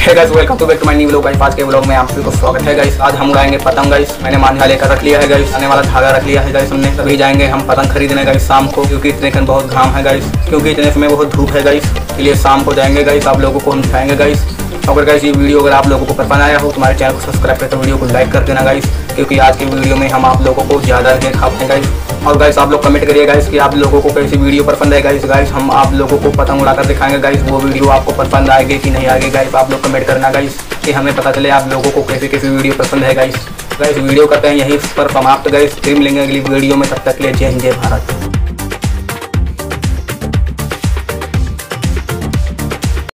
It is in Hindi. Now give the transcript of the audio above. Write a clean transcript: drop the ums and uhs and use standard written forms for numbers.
Hey guys, welcome to back to my new vlog guys. आज के व्लॉग में आप सभी को स्वागत है गाइस। आज हम उड़ाएंगे पतंग गाइस। मैंने मांझा लेकर रख लिया है गाइस, आने वाला धागा रख लिया है गाइस हमने। तभी जाएंगे हम पतंग खरीदने गाइस शाम को, क्योंकि इतने दिन बहुत घाम है गाइस, क्योंकि इतने समय बहुत धूप है गाइस, इसलिए शाम को जाएंगे गाइस। आप लोगों को हम दिखाएंगे गाइस। अगर गाइस ये वीडियो अगर आप लोगों को पसंद आया हो, तुम्हारे चैनल को सब्सक्राइब करके वीडियो को लाइक कर देना गाइस, क्योंकि आज की वीडियो में हम आप लोगों को ज़्यादा दिखाते हैं गाइस। और गाइस आप लोग कमेंट करिए गाइस कि आप लोगों को कैसी वीडियो पसंद है गाइस। गाइस हम आप लोगों को पतंग उड़ाकर दिखाएंगे गाइस, वो वीडियो आपको पसंद आएगी कि नहीं आएगी गाइस। आप लोग कमेंट करना गाइस कि हमें पता चले आप लोगों को कैसी कैसी वीडियो पसंद है गाइस। गाइस वीडियो करते हैं यहीं पर समाप्त गाइस, फिर मिलेंगे अगली वीडियो में। तब तक के लिए जय हिंद जय भारत।